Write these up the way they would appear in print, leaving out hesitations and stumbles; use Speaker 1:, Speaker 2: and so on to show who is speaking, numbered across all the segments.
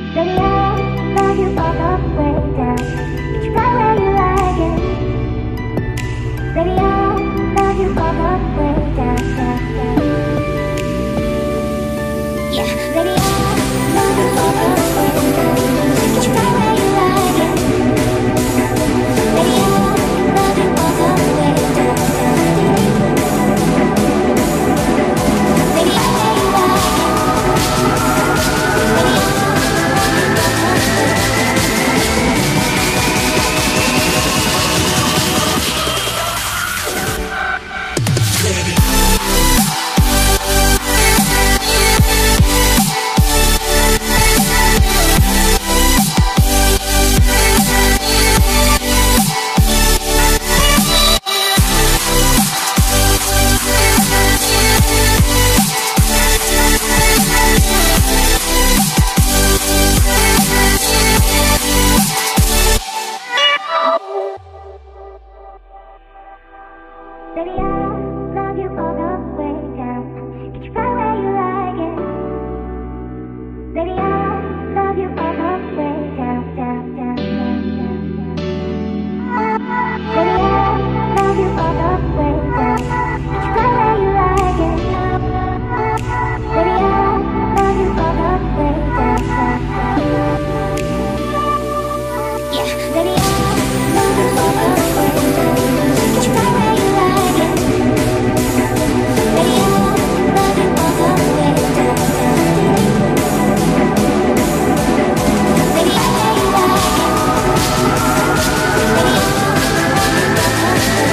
Speaker 1: Baby, I love you all the way down. Get you right where you like it. Baby, I love you all the way down, down, down. Yeah, baby, I love you all the way down. Get you right where you like it. Baby, I love you all the way down, down. Baby, I love you like it. Baby, baby, I love you all the way down. Get you right where you like it. Baby, I love you all the way down, down, down, down, down, down. Baby, I love you all the way down. Get you right where you like it. Baby, I love you all the way down, down, down. Yeah, baby, I love you all the way down. Get you right where you like it. Baby, I love you all the way down, down. Baby, I love you like it. Baby, I love you all the way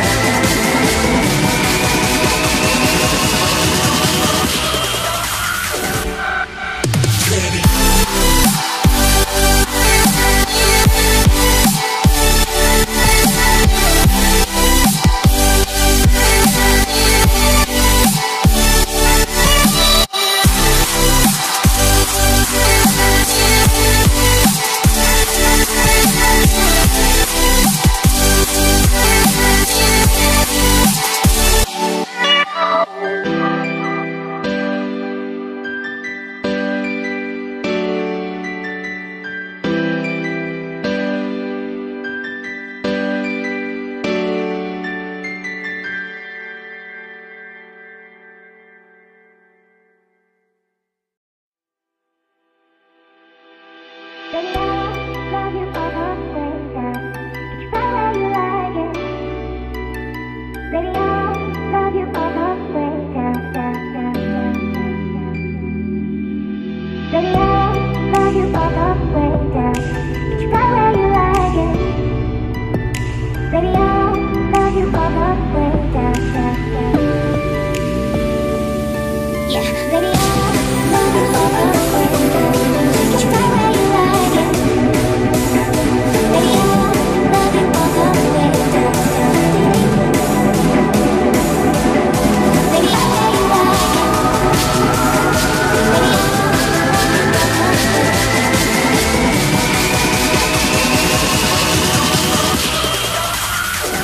Speaker 1: Baby, I love you all the way down. Get you right where you like it. Baby, I love you all the way down, down, down, down, down, down. Baby, I love you all the way down. Get you right where you like it. Baby, I love you all the way down, down, down. Yeah, baby, I love you all the way down. Get you right where you like it. Baby, I love you all the way down, down. Baby, I love you like it. Baby, I love you all the way down.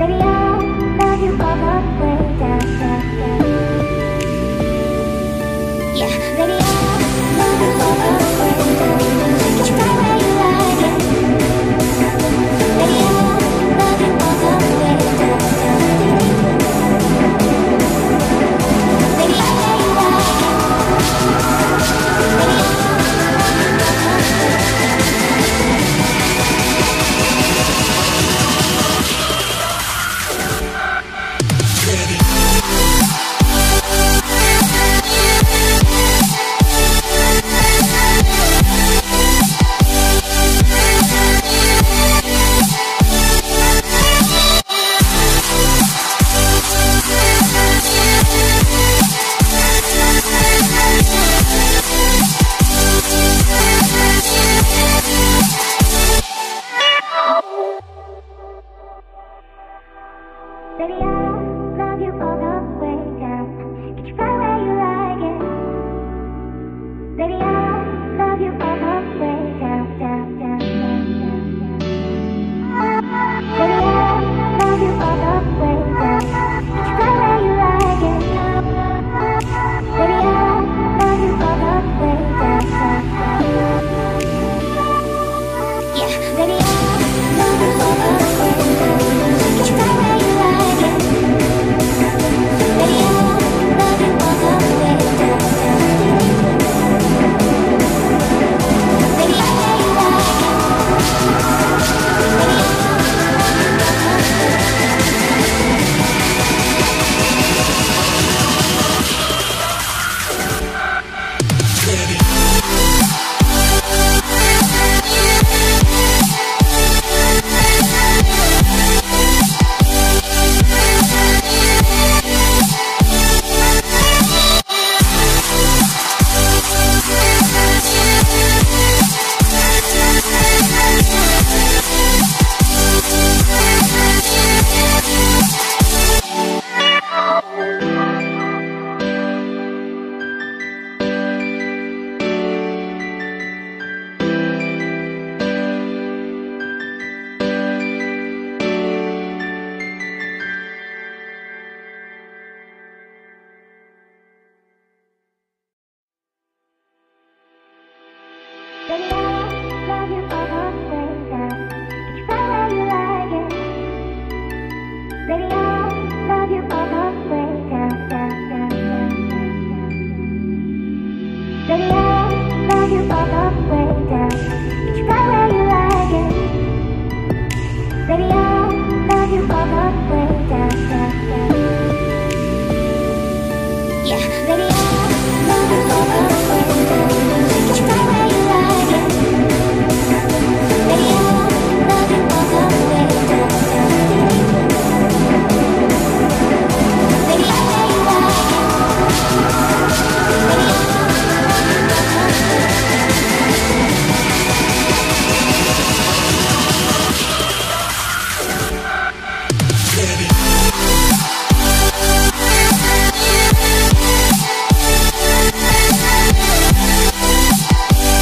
Speaker 1: Baby, I love you all the way down, down, down. Yeah, baby, I love you all the way down. Get you right where you like it. Baby, I love you all the way down, down. Baby, I where you like it. Baby, I love you all the way Baby, I love you all the way down. Get you right where you like it. Baby, I love you all the way down, down, down, down, down, down. Baby, I love you all the way down. Get you right where you like it. Baby, I love you all the way down, down, down. Yeah, baby, I love you all the way down. Get you right where you like it. Baby, I love you all the way down, down. Baby, I where you like it. Baby, I love you all the way Baby, I love you all the way down. Get you right where you like it. Baby, I love you all the way down, down, down, down, down, down. Baby, I love you all the way down. Get you right where you like it. Baby, I love you all the way down, down, down. Yeah, baby, I love you all the way down. Get you right where you like it. Baby, I love you all the way down, down. Baby, I where you like it. Baby, I love you all the way down.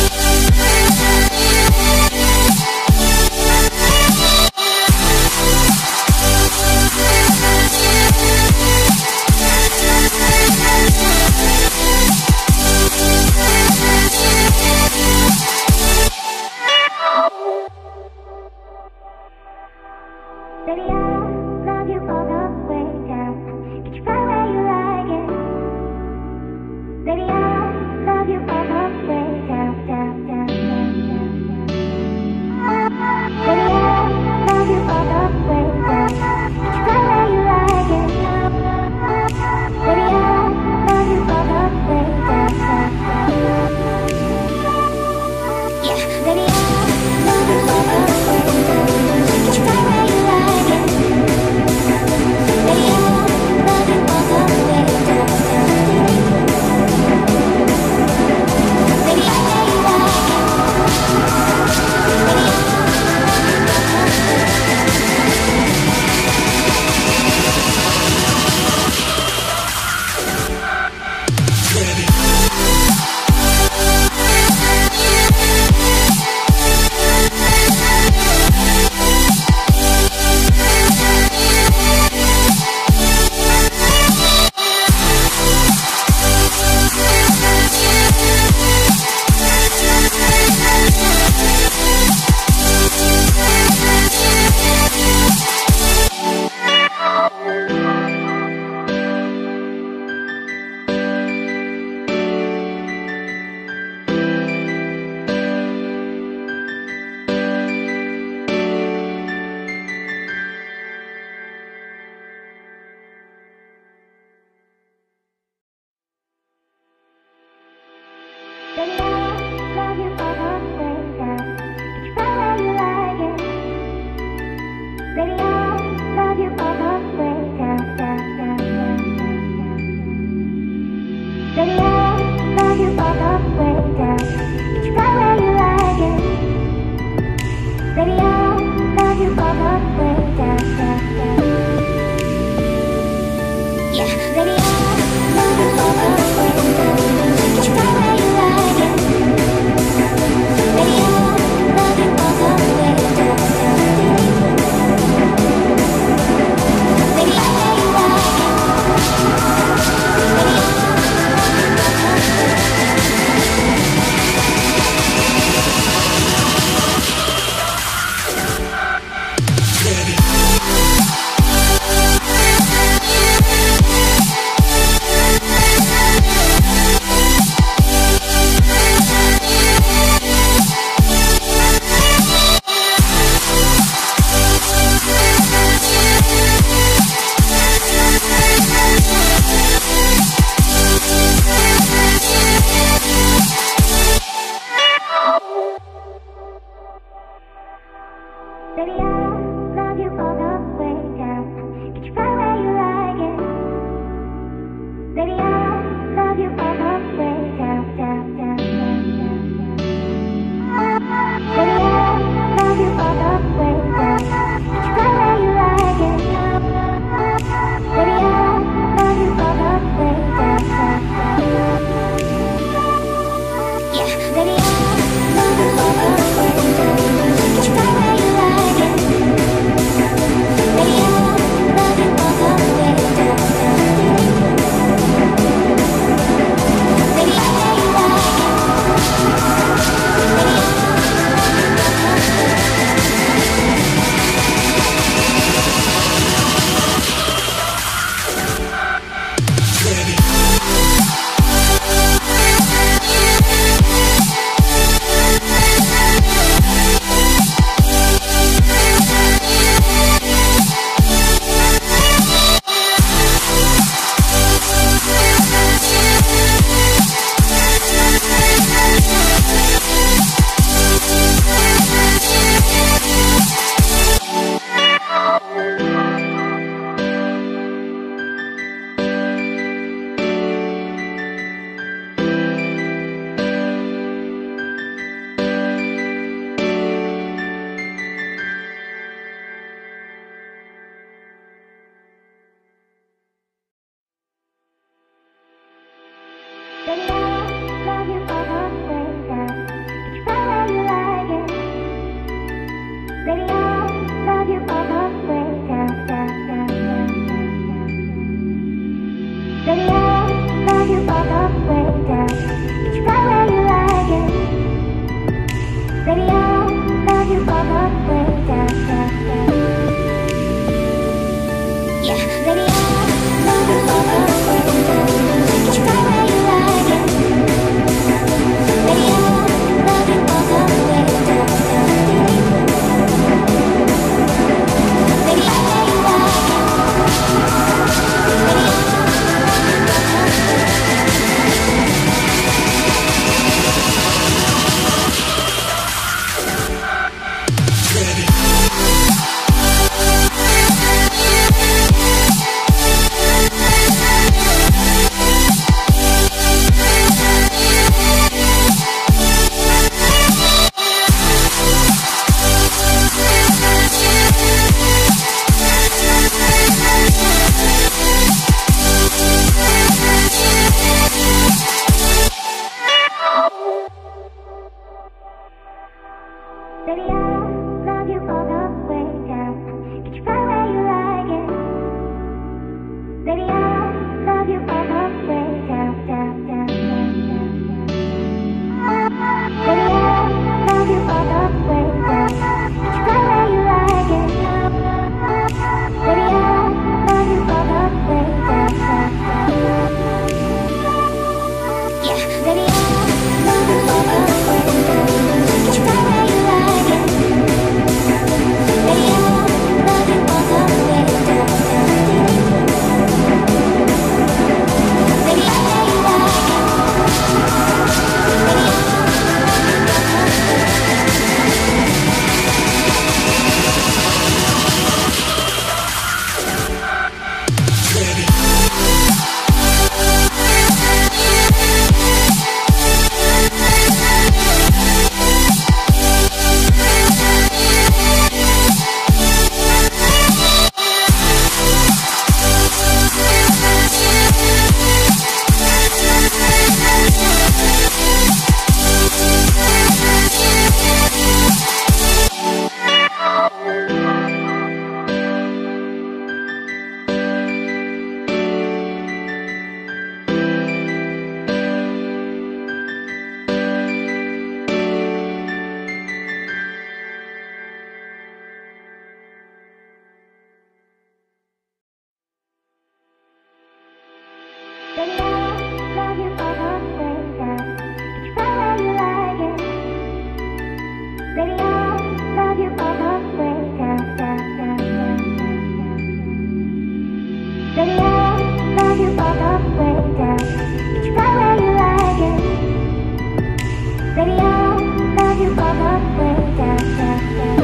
Speaker 1: Baby, I love you all the way down. Get you right where you like it. Baby, I love you all the way down, down, down.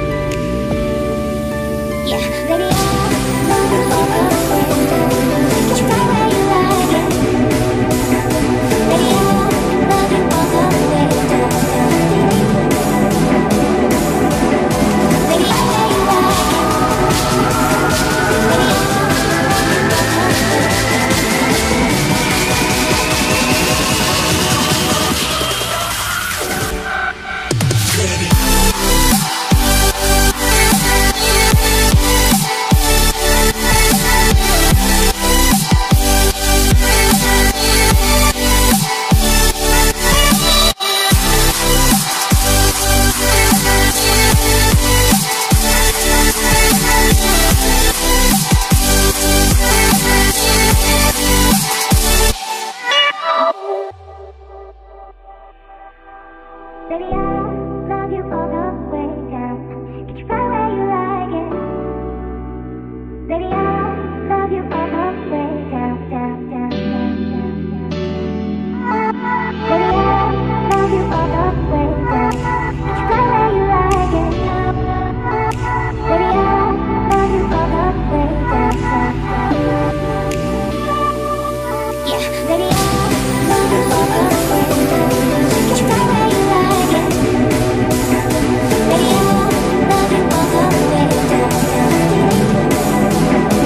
Speaker 1: Yeah, baby, I love you all the way down. Get you right where you like it. Baby, I love you all the way down, down. Baby, I where you like it. Baby, baby, I love you all the way down. Get you right where you like it. Baby, I love you all the way down, down, down, down, down, down. Baby, I love you all the way down. Get you right where you like it. Baby, I love you all the way down, down, down. Yeah, baby, I love you all the way down. Get you right where you like it. Baby, I love you all the way down, down, down.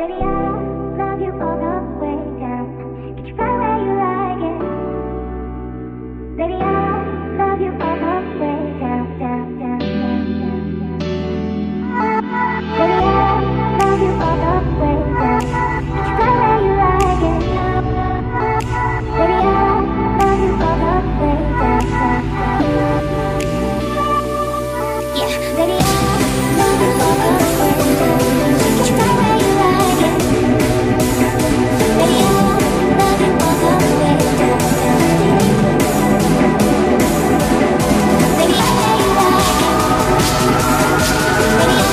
Speaker 1: Baby, I love you all the way down. Get you right where you like it. Baby, I love you all the way down, down, down, down, down, down. Baby, I love you all the way down. Get you right where you like it. Baby, I love you all the way down, down, down. Yeah, baby, I love you all the way down. Get you right where you like it. Baby, I love you all the way down, down. Baby, I love you like it. Baby, I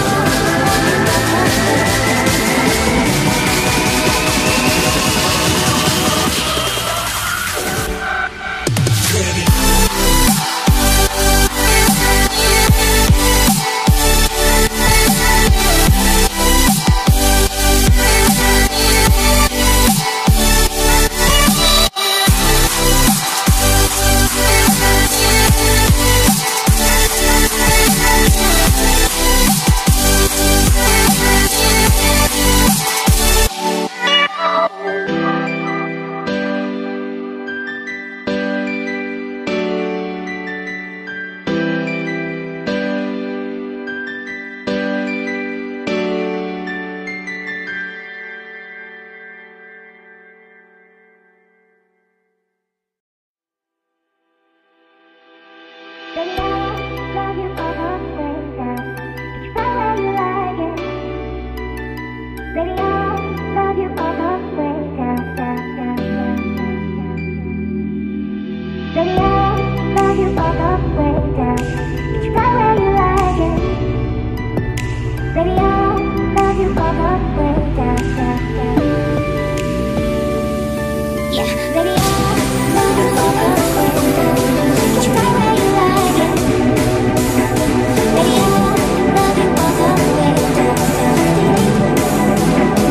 Speaker 1: Baby, I love you all the way down. Get you right where you like it. Baby, I love you all the way down, down, down, down, down, down. Baby, I love you all the way down. Get you right where you like it. Baby, I love you all the way down, down, down. Yeah, baby, I love you all the way down. Get you right where you like it. Baby, I love you all the way down, down, down.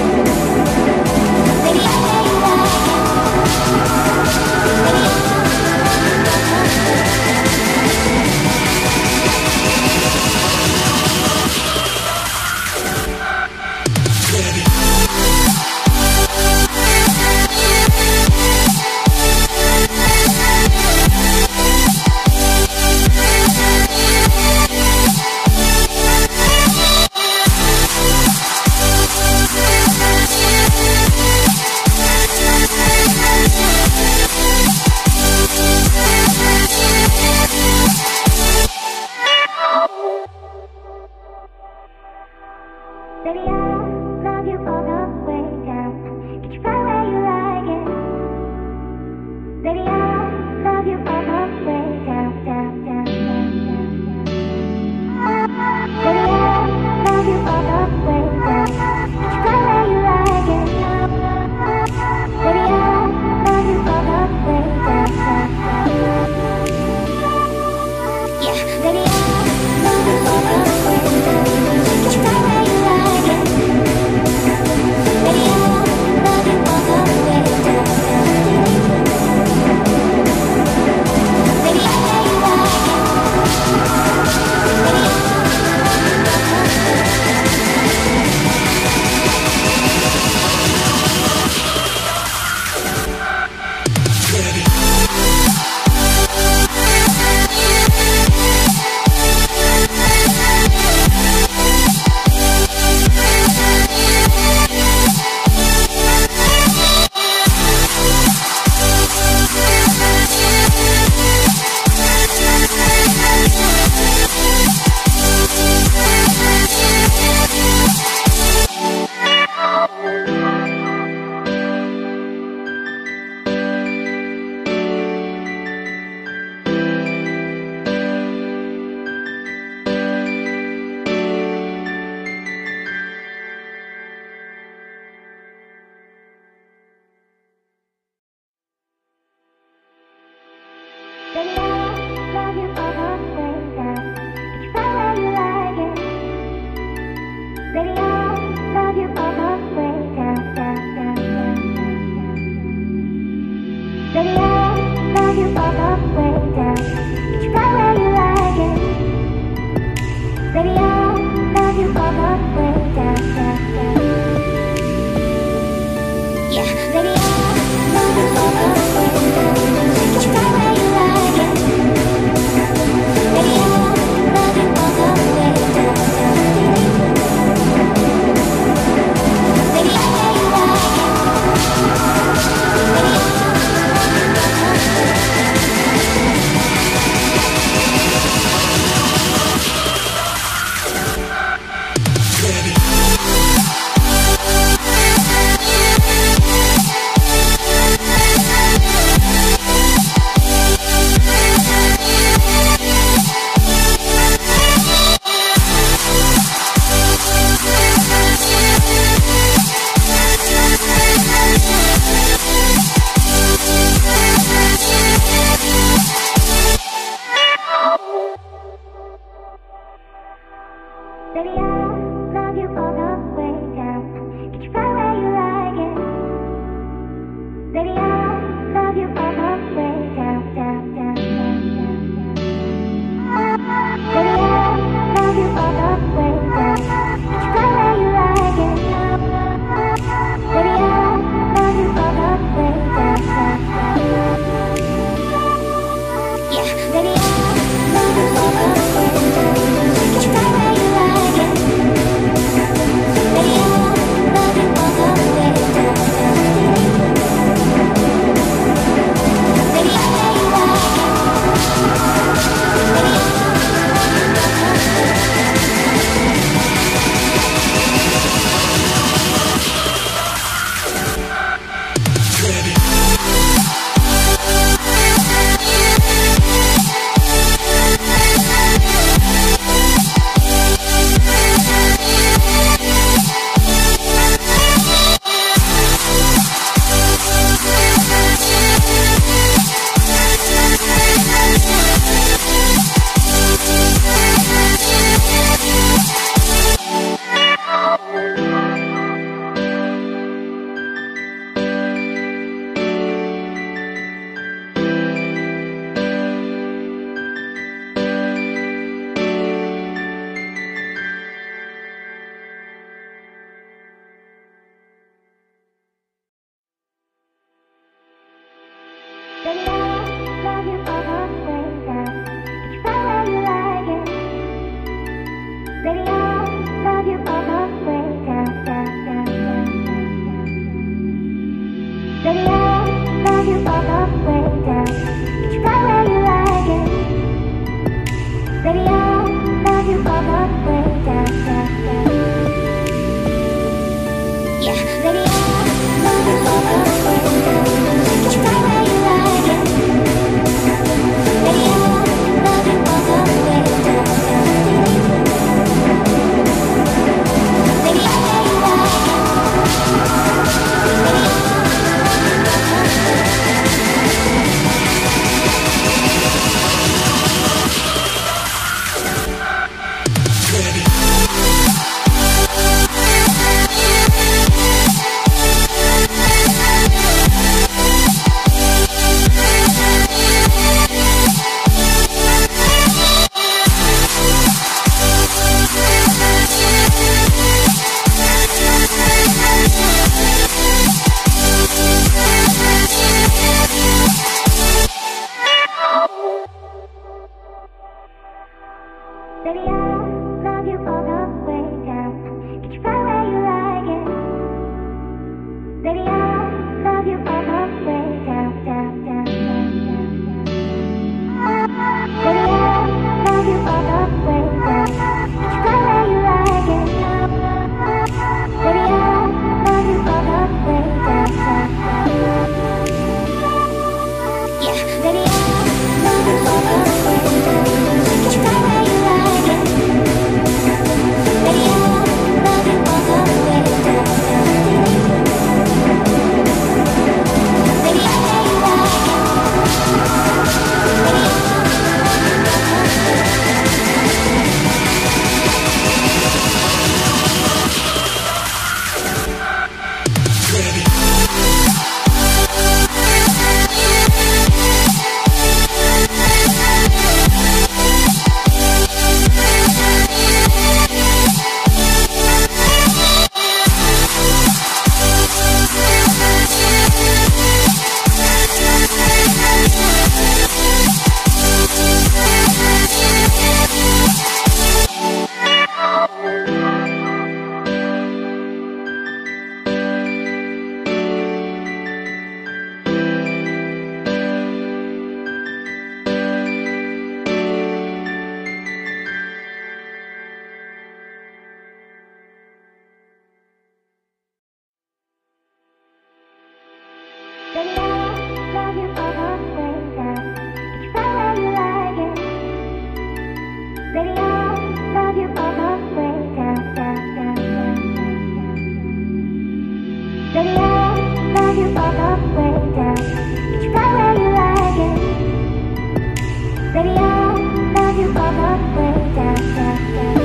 Speaker 1: Baby, I love you all the way down. Get you right where you like it. Baby, I love you all the way down, down, down, down, down, down. Baby, I love you all the way down. Get you right where you like it. Baby, I love you all the way down, down, down.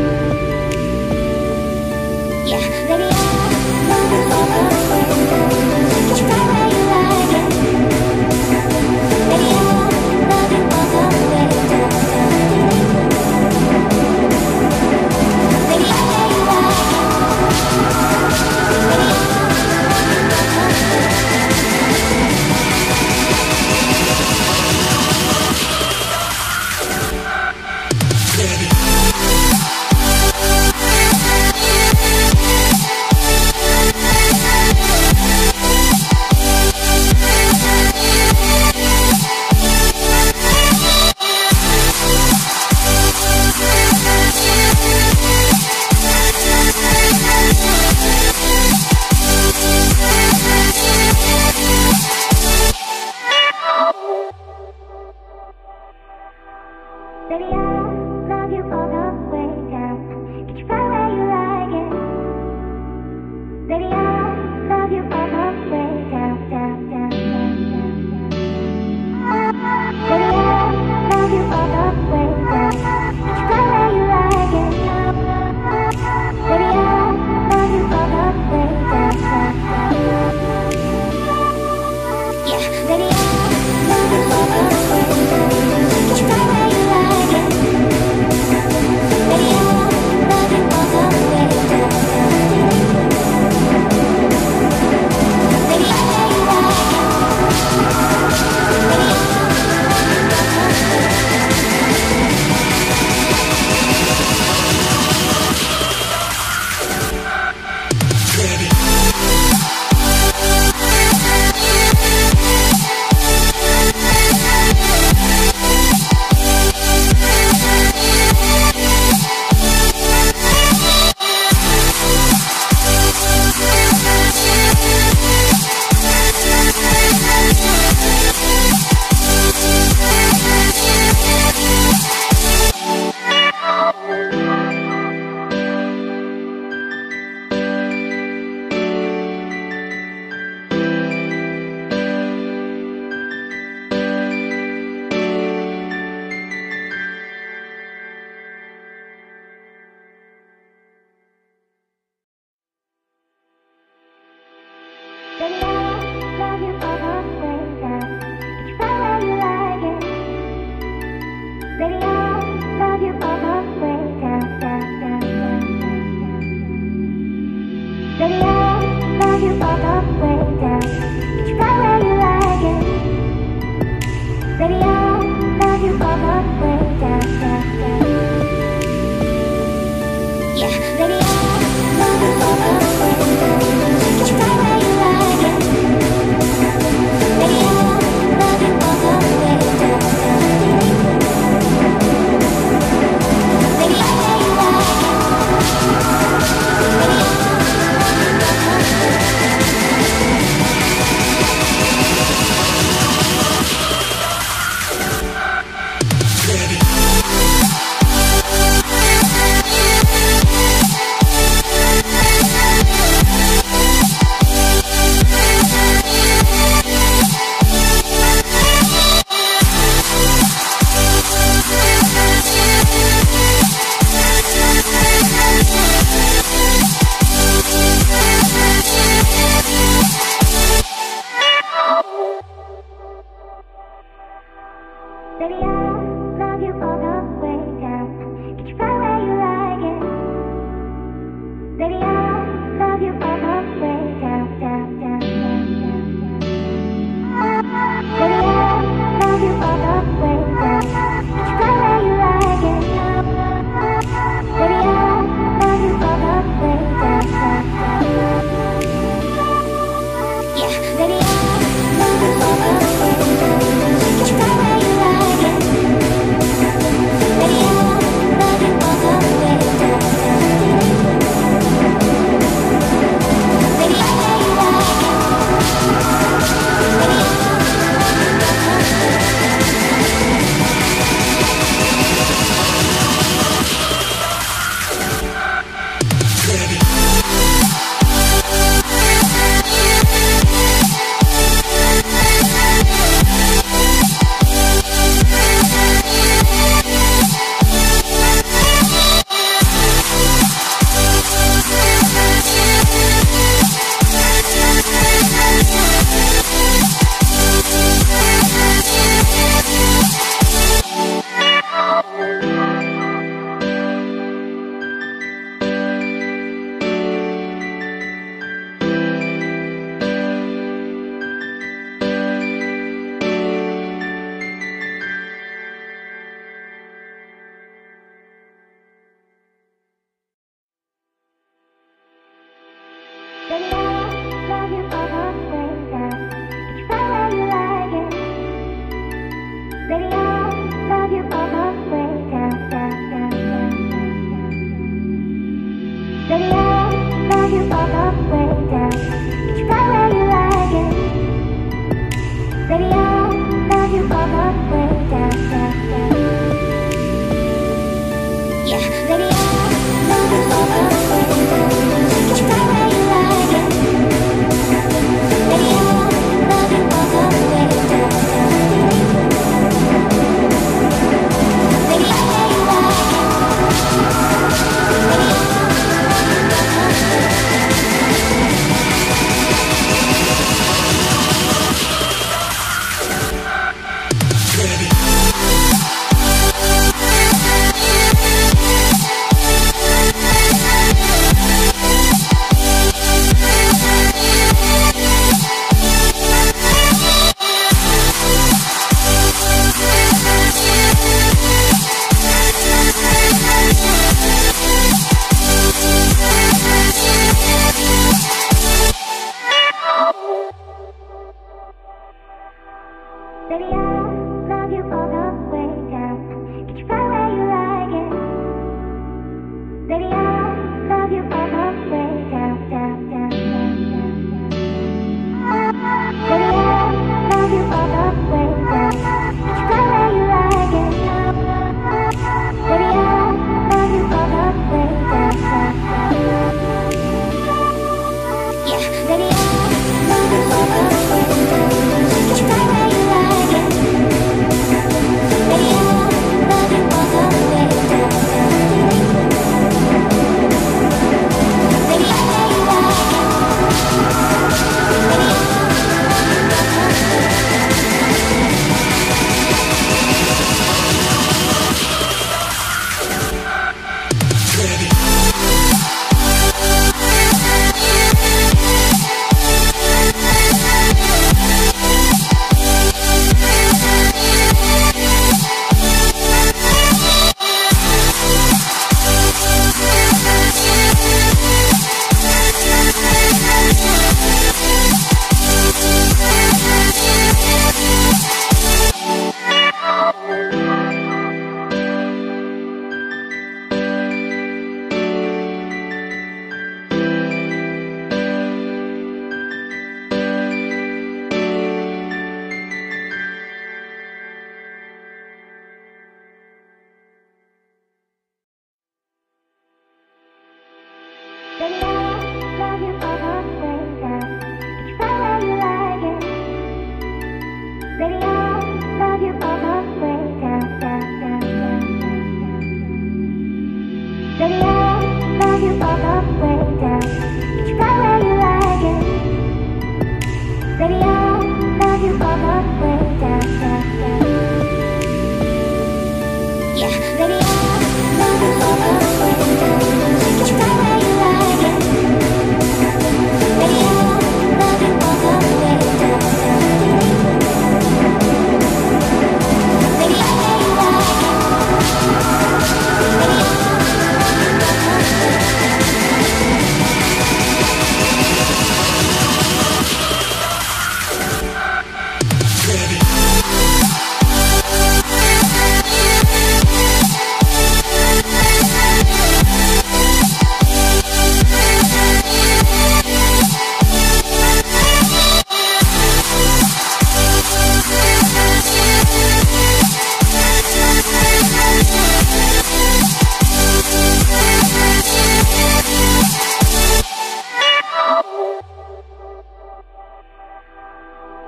Speaker 1: Yeah, baby, I love you all the way down. Get you right where you like it. Baby, I love you all the way down, down. Baby, I love you like it. Baby, I love you all the way down.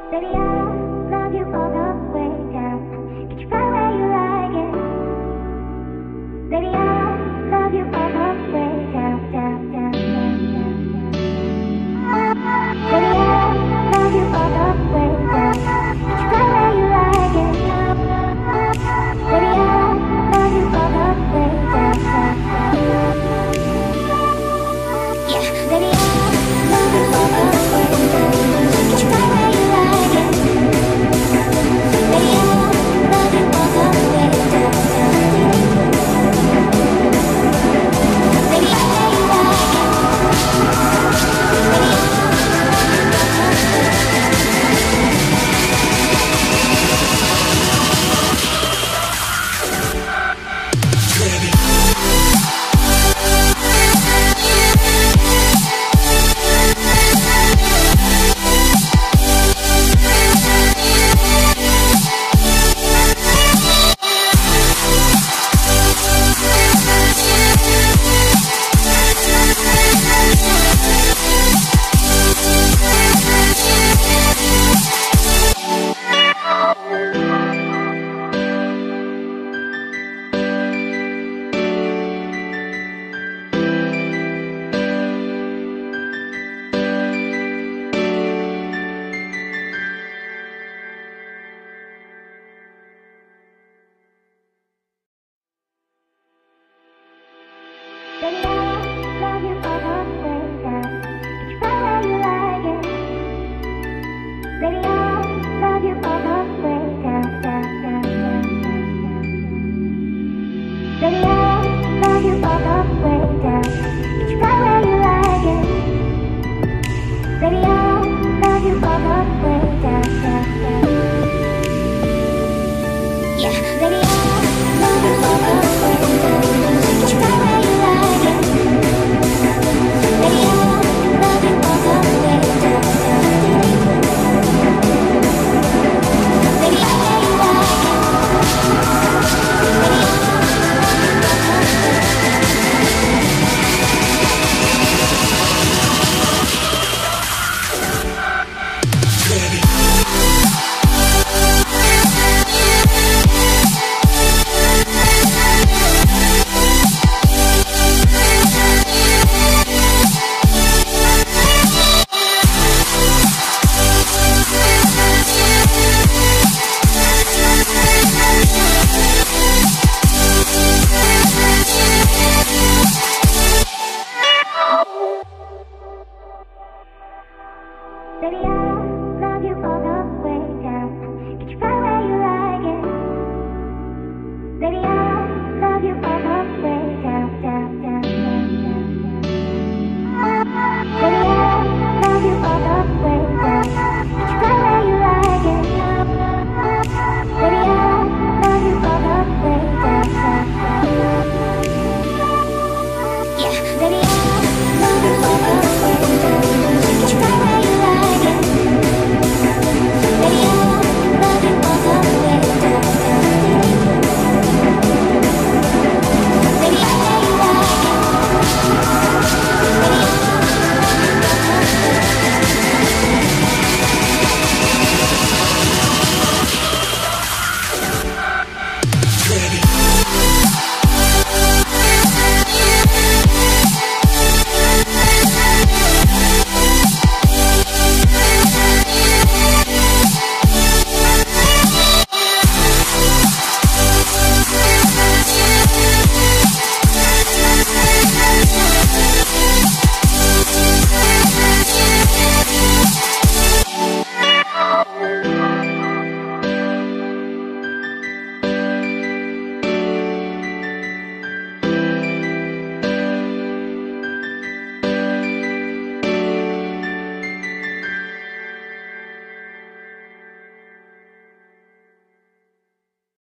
Speaker 1: Baby, I love you all the way down. Get you right where you like it. Baby, I love you all the way down, down, down, down, down, down. Baby, I love you all the way down. Get you right where you like it. Baby, I love you all the way down, down, down. Yeah, baby, I love you all the way down. Get you right where you like it. Baby, I love you all the way down, down, down. Baby, I love you like it. Baby, I Baby, I love you all the way down. Get you right where you like it. Baby, I love you all the way down, down, down, down, down, down. Baby, I love you all the way down. Get you right where you like it. Baby, I love you all the way down, down, down. Yeah, baby, I love you all the way down. Get you right where you like it. Baby, I love you all the way down, down, down. Baby, I love you like it. Baby, I love you all the way Baby,